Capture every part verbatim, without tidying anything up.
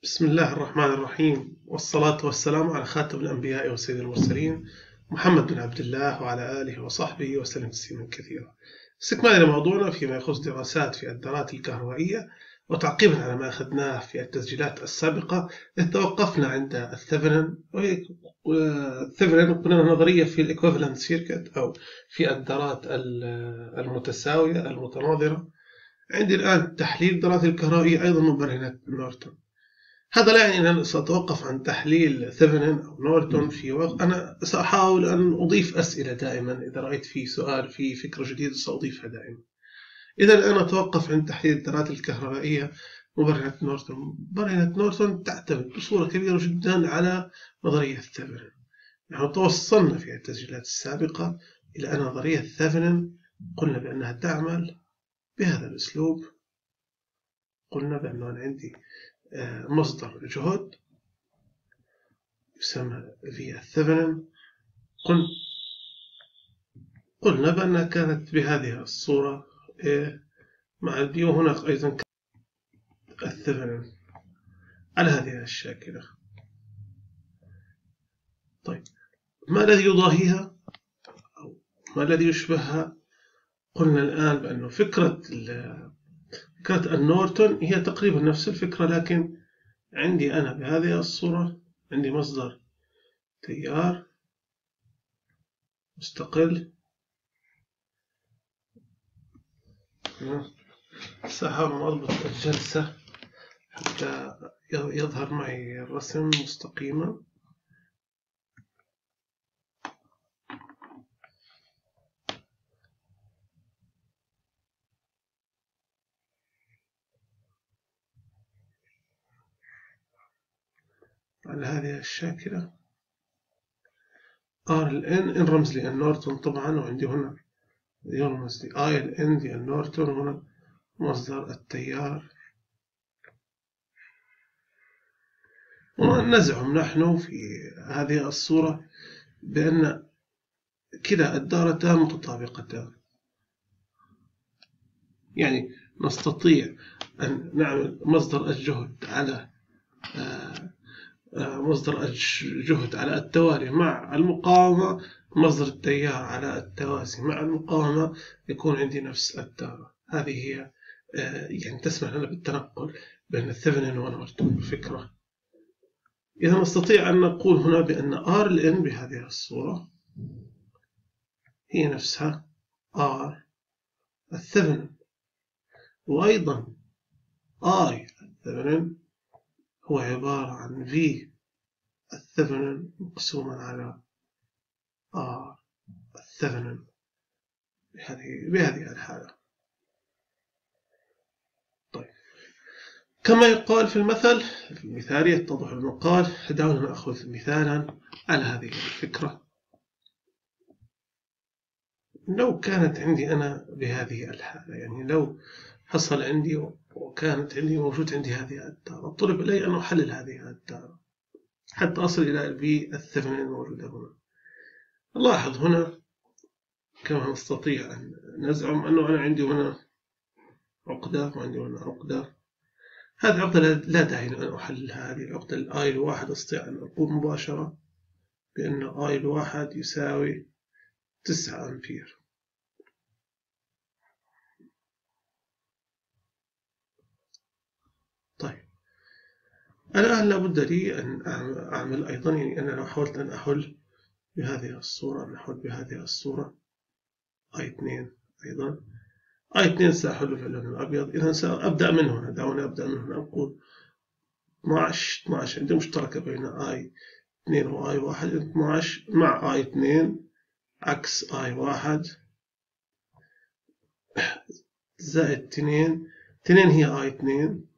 بسم الله الرحمن الرحيم، والصلاة والسلام على خاتم الأنبياء وسيد المرسلين محمد بن عبد الله وعلى آله وصحبه وسلم تسليما كثيرا. استكمالا لموضوعنا فيما يخص دراسات في الدارات الكهربائية وتعقيبا على ما أخذناه في التسجيلات السابقة، توقفنا عند الثيفنين والثيفنين قلنا نظرية في الإيكوفالنت سيركت أو في الدارات المتساوية المتناظرة. عندي الآن تحليل الدارات الكهربائية أيضا من برهنة نورتون. هذا لا يعني أن سأتوقف عن تحليل ثيفنين أو نورتون في وقت. أنا سأحاول أن أضيف أسئلة دائما، إذا رأيت في سؤال في فكرة جديدة سأضيفها دائما. إذا الآن أتوقف عن تحليل الدارات الكهربائية وبرهنة نورتون. برهنة نورتون تعتمد بصورة كبيرة جدا على نظرية ثيفنين. نحن توصلنا في التسجيلات السابقة إلى أن نظرية ثيفنين قلنا بأنها تعمل بهذا الأسلوب. قلنا بأنه أنا عندي مصدر جهد يسمى في الثيفنين. قلنا بأنها كانت بهذه الصورة مع البي، وهناك أيضا الثيفنين على هذه الشاكلة. طيب، ما الذي يضاهيها أو ما الذي يشبهها؟ قلنا الآن بأنه فكرة فكرة النورتون هي تقريبا نفس الفكرة، لكن عندي أنا بهذه الصورة عندي مصدر تيار مستقل. سأحاول أن أضبط الجلسة حتى يظهر معي الرسم مستقيما. على هذه الشاكلة R ال N إن رمز لي النورتون طبعا، وعندي هنا يرمز لي I ال N دي النورتون، هنا مصدر التيار. ونزعم نحن في هذه الصورة بأن كلا الدارتان متطابقتان، يعني نستطيع أن نعمل مصدر الجهد على مصدر الجهد على التوالي مع المقاومة، مصدر التيار على التوازي مع المقاومة، يكون عندي نفس الدارة. هذه هي يعني تسمح لنا بالتنقل بين الثيفنين ونورتون الفكرة. إذا نستطيع أن نقول هنا بأن R ال N بهذه الصورة هي نفسها R الثيفنين، وأيضا I الثيفنين هو عبارة عن V الثيفنين مقسوما على R الثيفنين بهذه بهذه الحالة. طيب، كما يقال في المثل في المثال يتضح المقال. دعونا نأخذ مثالا على هذه الفكرة. لو كانت عندي أنا بهذه الحالة، يعني لو حصل عندي وكانت عندي موجود عندي هذه الدارة، طلب إلي أن أحلل هذه الدارة حتى أصل إلى البي الثيفنين الموجودة هنا. لاحظ هنا كما نستطيع أن نزعم أنه أنا عندي هنا عقدة وعندي هنا عقدة. هذه العقدة لا داعي أن أحللها. هذه العقدة الآي الواحد أستطيع أن أقول مباشرة بأن آي الواحد يساوي تسعة أمبير. طيب، الآن لابد لي أن أعمل أيضا، يعني أنا لو حاولت أن أحل بهذه الصورة أن أحل بهذه الصورة آي اثنين أيضا آي اثنين سأحل في اللون الأبيض. إذا سأبدأ من هنا. دعوني أبدأ من هنا. أقول اثناعش اثناعش عندي مشتركة بين آي اثنين وآي واحد. اثناعش مع آي اثنين عكس آي واحد زائد اثنين. اثنين هي آي اثنين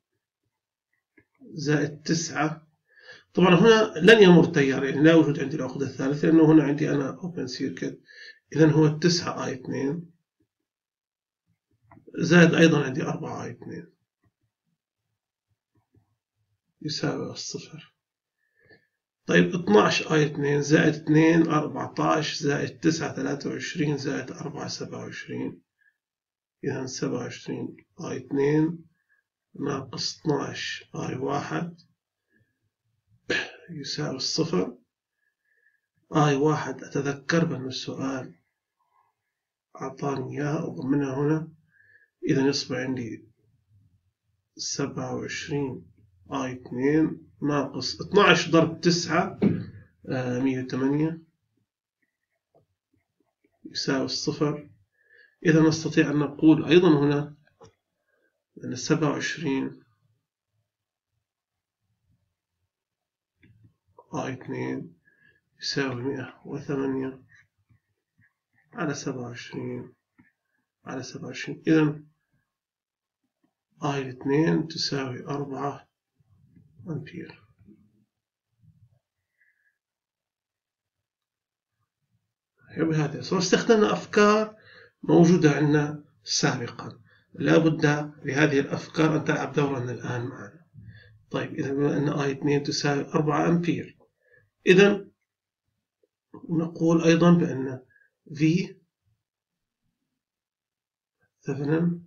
زائد تسعة. طبعا هنا لن يمر تيار، يعني لا وجود عندي العقدة الثالثة، لأنه هنا عندي أنا أوبن سيركت. إذن هو تسعة آي اثنين زائد أيضا عندي أربعة آي اثنين يساوي الصفر. طيب، اثناعش آي اثنين زائد اثنين أربعتاعش زائد تسعة ثلاثة وعشرين زائد أربعة سبعة وعشرين. إذن سبعة وعشرين آي اثنين ناقص اثناعش آي واحد يساوي الصفر. آي واحد أتذكر بأن السؤال أعطاني إياه وضمنها هنا، إذا يصبح عندي سبعة وعشرين آي اثنين ناقص اثناعش ضرب تسعة مية وثمانية يساوي الصفر. إذا نستطيع أن نقول أيضا هنا أن سبعة وعشرين آي اثنين يساوي مئة وثمانية على سبعة وعشرين على سبعة وعشرين. إذا آي اثنين تساوي أربعة أمبير. بهذا الصورة استخدمنا أفكار موجودة عندنا سابقا، لا بد لهذه الأفكار أن تلعب دورا الآن معنا. طيب إذا بما أن آي اثنين تساوي أربعة أمبير، إذا نقول أيضا بأن V ثيفنين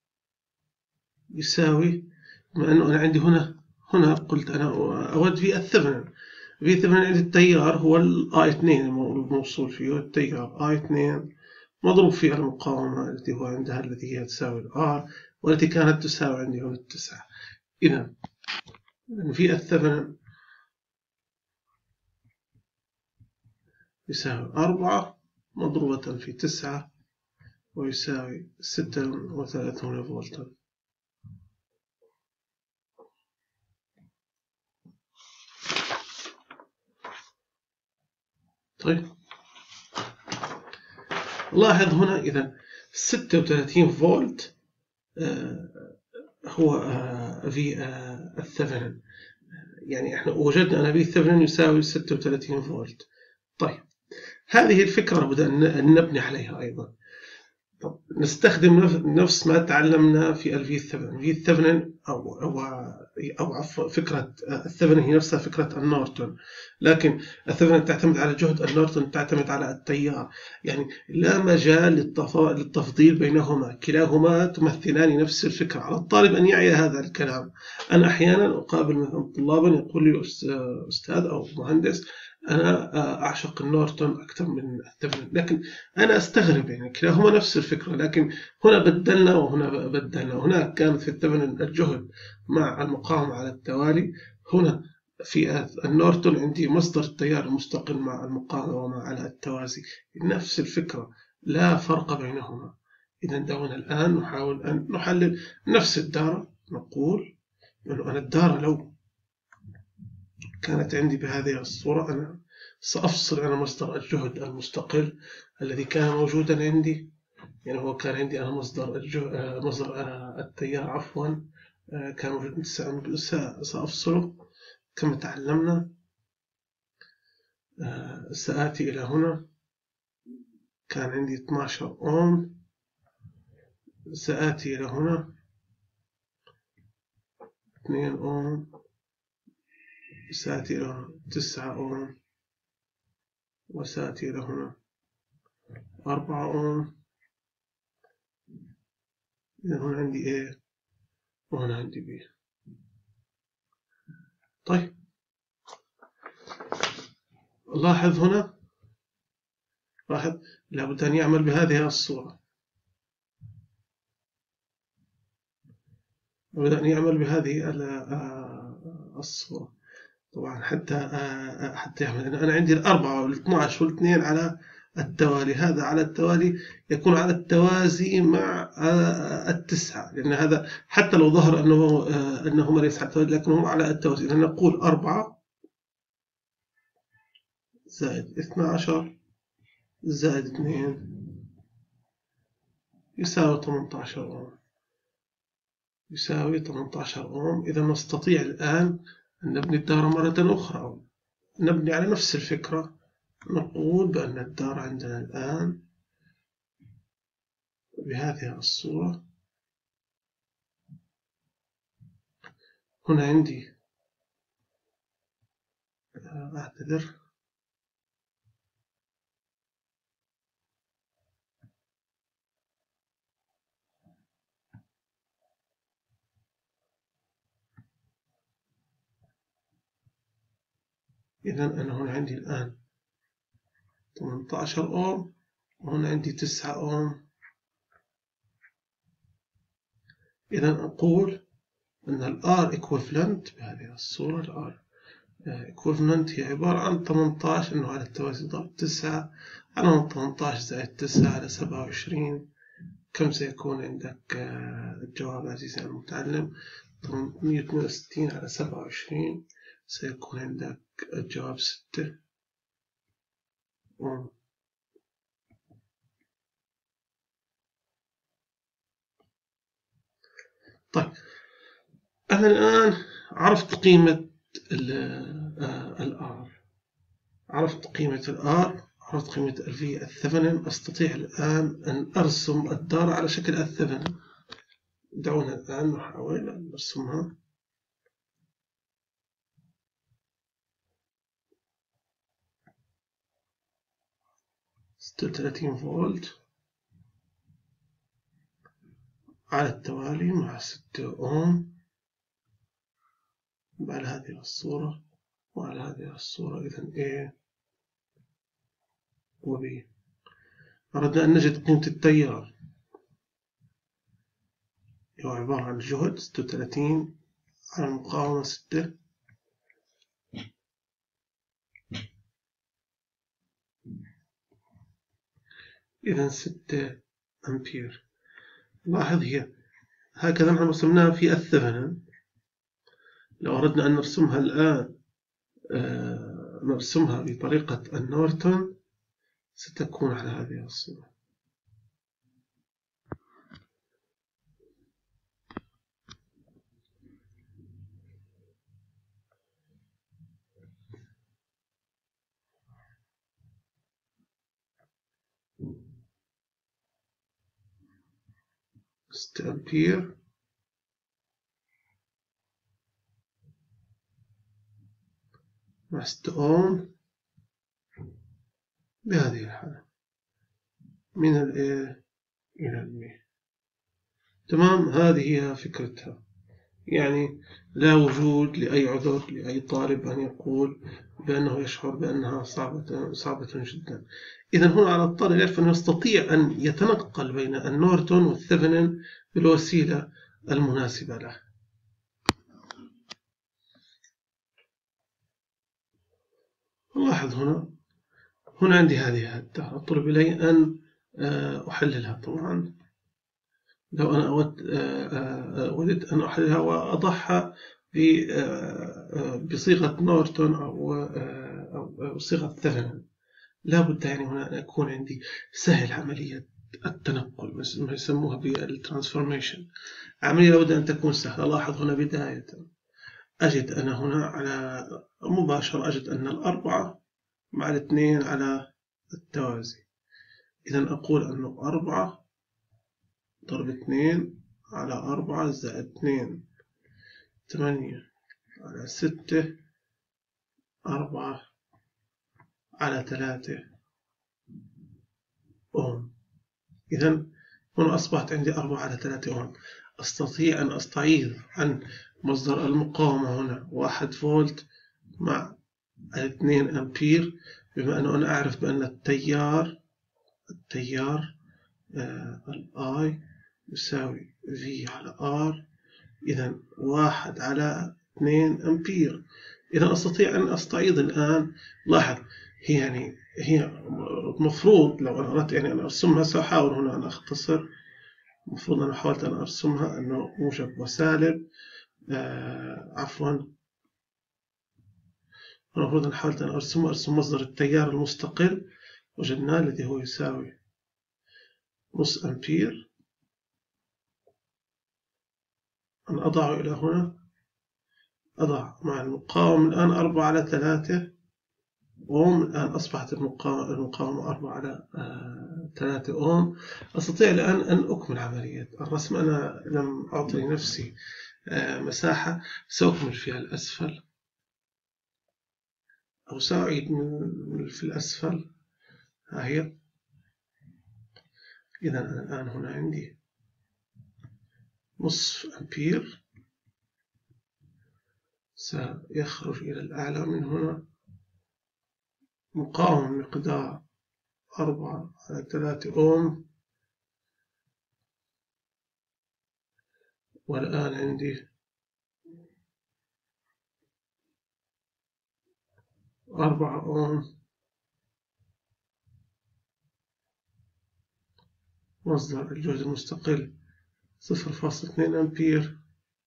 يساوي، بما أنه أنا عندي هنا هنا قلت أنا أود في الثيفنين في ثيفنين عندي التيار هو الآي اثنين الموصول فيه التيار آي اثنين مضروب في المقاومة التي هو عندها التي هي تساوي الآر والتي كانت تساوي عندي هنا التسعة. إذا في الثيفنين يساوي أربعة مضروبة في تسعة ويساوي ستة وثلاثون فولتا. طيب لاحظ هنا إذا ستة وثلاثين فولت آه هو آه في آه الثيفنين، يعني احنا وجدنا أن في الثيفنين يساوي ستة وثلاثين فولت. طيب هذه الفكرة بدأ أن نبني عليها أيضا. طب نستخدم نفس ما تعلمنا في الفي ثيفنين. في ثيفنين أو أو أو عفوا فكرة الثيفنين هي نفسها فكرة النورتون، لكن الثيفنين تعتمد على جهد، النورتون تعتمد على التيار، يعني لا مجال للتفضيل بينهما، كلاهما تمثلان نفس الفكرة. على الطالب أن يعي هذا الكلام. أنا أحيانا أقابل مثلا طلابا يقول لي أستاذ أو مهندس أنا أعشق النورتون أكثر من الثيفنين، لكن أنا أستغرب، يعني كلاهما نفس الفكرة، لكن هنا بدلنا وهنا بدلنا. هناك كانت في الثيفنين الجهد مع المقاومة على التوالي، هنا في النورتون عندي مصدر التيار المستقل مع المقاومة على التوازي، نفس الفكرة لا فرق بينهما. إذا دعونا الآن نحاول أن نحلل نفس الدارة. نقول أن الدارة لو كانت عندي بهذه الصورة أنا سأفصل عن مصدر الجهد المستقل الذي كان موجودا عندي، يعني هو كان عندي أنا مصدر الجهد مصدر التيار عفوا كان موجود، سأفصله كما تعلمنا. سآتي إلى هنا كان عندي اثني عشر أوم، سآتي إلى هنا اثنين أوم، سآتي إلى هنا تسعة أوم، وسآتي إلى هنا أربعة أوم. إذا هنا عندي A وهنا عندي B. طيب لاحظ هنا، لاحظ لابد أن يعمل بهذه الصورة، لابد أن يعمل بهذه الصورة طبعا حتى حتى يعمل. أنا عندي الأربعة والاثنى عشر والاثنين على التوالي، هذا على التوالي يكون على التوازي مع التسعة، لأن هذا حتى لو ظهر أنه أنهما ليس على التوالي لكنهما على التوازي. إذا نقول أربعة زائد اثني عشر زائد اثنين يساوي ثمانية عشر أوم، يساوي ثمانية عشر أوم. إذا نستطيع الآن أن نبني الدارة مرة أخرى أو نبني على نفس الفكرة. نقول بأن الدارة عندنا الآن بهذه الصورة. هنا عندي أعتذر إذا أنا هنا عندي الآن ثمانية عشر أوم، وهنا عندي تسعة أوم. إذا أقول أن ال R equivalent بهذه الصورة، ال R equivalent هي عبارة عن ثمانية عشر إنه على التوازي ضرب تسعة على ثمانية عشر زائد تسعة على سبعة وعشرين. كم سيكون عندك الجواب عزيزي المتعلم؟ ثمانمئة وثمانية وستين على سبعة وعشرين، سيكون عندك الجواب ستة أوم. طيب أنا الآن عرفت قيمة ال R، عرفت قيمة ال R، عرفت قيمة ال V الثفنن. أستطيع الآن أن أرسم الدارة على شكل الثفنن. دعونا الآن نحاول أن نرسمها. ستة وثلاثين فولت على التوالي مع ستة أوم على هذه الصورة وعلى هذه الصورة. إذن A و B. أردنا أن نجد قيمة التيار، هو عبارة عن جهد ستة وثلاثين على المقاومة ستة. إذن ستة أمبير. لاحظ هي هكذا نحن رسمناها في الثفنن. لو أردنا أن نرسمها الآن آه نرسمها بطريقة النورتون ستكون على هذه الصورة. ستة أمبير مع ستة أوم بهذه الحالة من ال A إلى ال B. تمام، هذه هي فكرتها. يعني لا وجود لأي عذر لأي طالب أن يقول بأنه يشعر بأنها صعبة صعبة جدا. إذا هنا على الطالب يعرف أنه يستطيع أن يتنقل بين النورتون والثفنن بالوسيلة المناسبة له. لاحظ هنا هنا عندي هذه الدارة، طلب إلي أن أحللها. طبعا لو أنا أودت أن أحللها وأضعها بصيغة نورتون أو صيغة ثفنن، لا بد يعني هنا أن يكون عندي سهل عملية التنقل، ما يسموها بالترانسفورميشن. عملية لابد أن تكون سهلة. لاحظ هنا بداية أجد أنا هنا على مباشرة أجد أن الأربعة مع الاثنين على التوازي. إذا أقول أنه أربعة ضرب اثنين على أربعة زائد اثنين ثمانية على ستة أربعة على ثلاثة أوم. إذا هنا أصبحت عندي أربعة على ثلاثة أوم. أستطيع أن أستعيض عن مصدر المقاومة هنا واحد فولت مع اثنين أمبير، بما أنه أنا أعرف بأن التيار التيار آه الآي يساوي في على R. إذا واحد على اثنين أمبير. إذا أستطيع أن أستعيض الآن. لاحظ هي يعني هي مفروض لو أنا أردت يعني أن أرسمها، سأحاول هنا أن أختصر. مفروض أنا حاولت أن أرسمها أنه موجب وسالب آه عفوا المفروض أن حاولت أن أرسم أرسم مصدر التيار المستقل، وجدناه الذي هو يساوي نص أمبير. أن أضعه إلى هنا، أضع مع المقاومة الآن أربعة على ثلاثة أوم. الآن أصبحت المقاومة أربعة على ثلاثة أوم. أستطيع الآن أن أكمل عملية الرسم. أنا لم أعطي لنفسي مساحة، سأكمل فيها الأسفل أو سأعيد من في الأسفل. ها هي. إذا أنا الآن هنا عندي نصف أمبير سيخرج إلى الأعلى من هنا مقاومة مقدار أربعة على ثلاثة أوم، والآن عندي أربعة أوم، مصدر الجهد المستقل صفر فاصلة اثنين أمبير،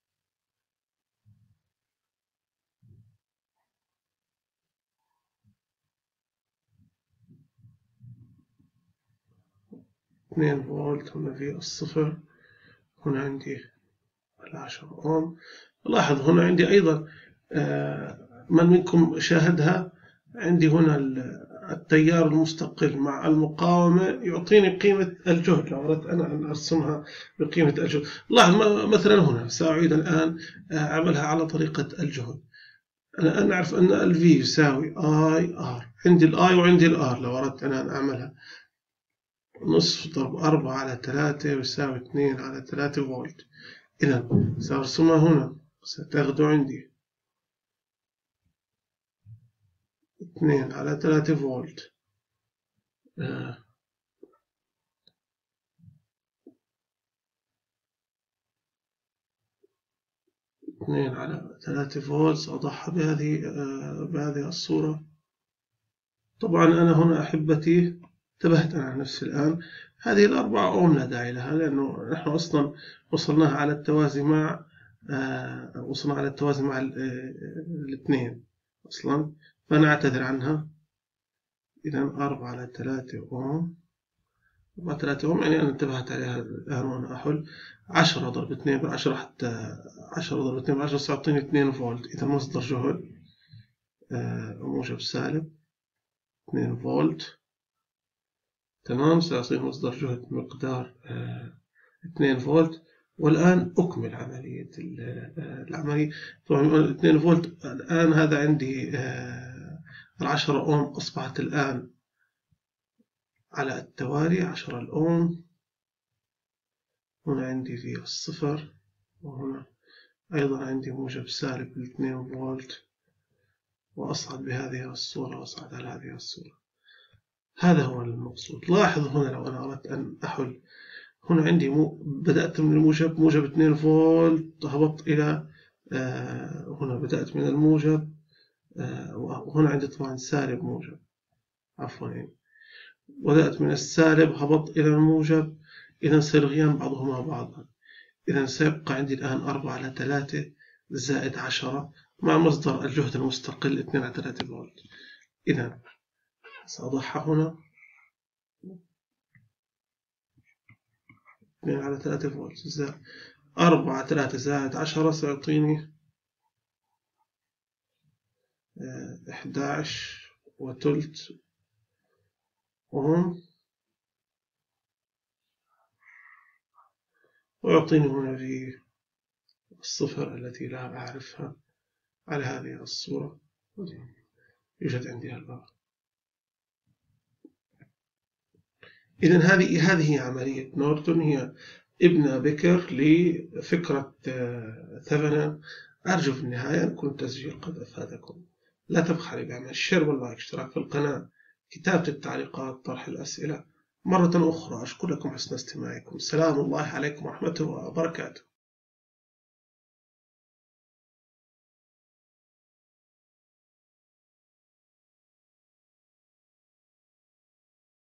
اثنين فولت هنا في الصفر، هنا عندي العشرة أوم. لاحظ هنا عندي أيضا من منكم شاهدها، عندي هنا التيار المستقل مع المقاومة يعطيني قيمة الجهد لو أردت أنا أن أرسمها بقيمة الجهد. لاحظ مثلا هنا سأعيد الآن أعملها على طريقة الجهد. أنا نعرف أن ال V يساوي I R، عندي ال I وعندي ال R، لو أردت أنا أن أعملها نصف ضرب أربعة على ثلاثة يساوي اثنين على ثلاثة فولت. إذا سأرسمها هنا، ستاخذ عندي اثنين على ثلاثة فولت، آه. اثنين على ثلاثة فولت سأضعها بهذه آه بهذه الصورة. طبعا أنا هنا أحبتي انتبهت أنا على نفسي الآن، هذه الأربعة أوم لا داعي لها، لأنه نحن أصلا وصلناها على التوازي مع آه وصلنا على التوازي مع الاثنين أصلا، فأنا أعتذر عنها. إذا أربعة على ثلاثة أوم، أربعة على ثلاثة أوم يعني أنا انتبهت عليها الآن وأنا أحل. عشرة ضرب اثنين بعشرة، حتى عشرة ضرب اثنين بعشرة سيعطيني اثنين فولت. إذا مصدر جهد آه موجب سالب اثنين فولت، تمام، سيصير مصدر جهد مقدار آه اثنين فولت. والآن أكمل عملية العملية. طبعا اثنين فولت الآن هذا عندي آه العشرة أوم أصبحت الآن على التوالي عشرة الأوم، هنا عندي في الصفر، وهنا أيضا عندي موجب سالب اثنين فولت، وأصعد بهذه الصورة وأصعد على هذه الصورة. هذا هو المقصود. لاحظ هنا لو أنا أردت أن أحل، هنا عندي مو بدأت من الموجب موجب اثنين فولت، هبطت إلى آه هنا بدأت من الموجب آه وهنا عندي طبعا سالب موجب، عفوا يعني بدأت من السالب هبطت إلى الموجب، إذا سيلغيان بعضهما بعضا. إذا سيبقى عندي الآن أربعة على ثلاثة زائد عشرة مع مصدر الجهد المستقل اثنين على ثلاثة فولت. إذا سأضعها هنا اثنين على ثلاثة فولت زائد أربعة على ثلاثة زائد عشرة سيعطيني أحد عشر وثلث أوم، ويعطيني هنا في الصفر التي لا أعرفها على هذه الصورة، يوجد عندي الآن. إذن هذه هذه عملية نورتون، هي ابن بكر لفكرة ثيفنين. أرجو في النهاية أن يكون التسجيل قد أفادكم. لا تبخلوا بعمل الشير واللايك، اشتراك في القناة، كتابة التعليقات، طرح الأسئلة. مرة أخرى أشكركم حسن استماعكم. سلام الله عليكم ورحمته وبركاته.